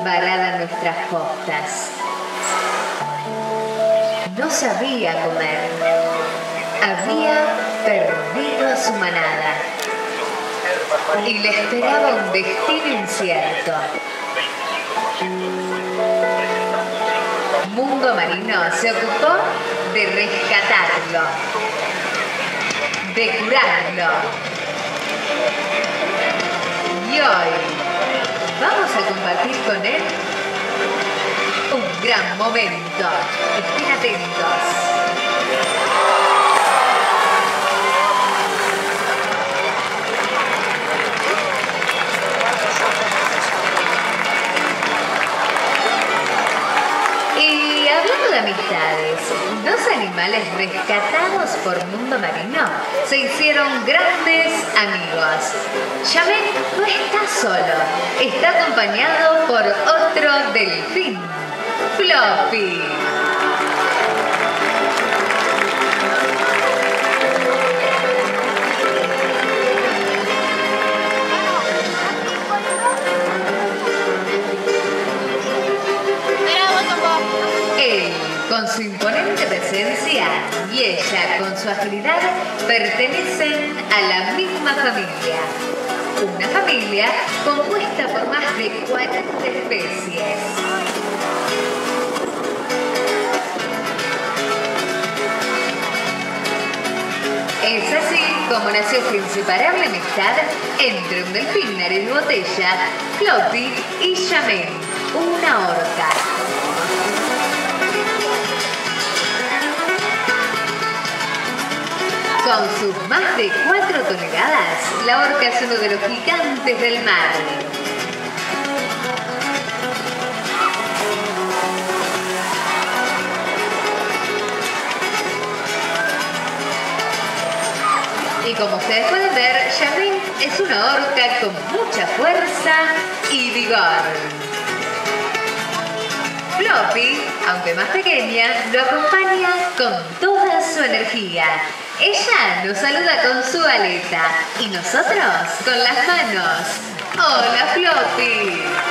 varada en nuestras costas. No sabía comer. Había perdido a su manada y le esperaba un destino incierto. Mundo Marino se ocupó de rescatarlo, de curarlo. Y hoy vamos a compartir con él un gran momento. Estén atentos. Y hablando de amistades, dos animales rescatados por Mundo Marino se hicieron grandes amigos. Yamen no está solo, está acompañado por otro delfín, Floppy. Él, con su imponente presencia, y ella, con su agilidad, pertenecen a la misma familia. Una familia compuesta por más de 40 especies. Es así como nació esta inseparable amistad entre un delfín nariz de botella, Floppy, y Yamen, una orca. Con sus más de 4 toneladas, la orca es uno de los gigantes del mar. Y como ustedes pueden ver, Yamen es una orca con mucha fuerza y vigor. Floppy, aunque más pequeña, lo acompaña con toda su energía. Ella nos saluda con su aleta y nosotros con las manos. ¡Hola, Floppy!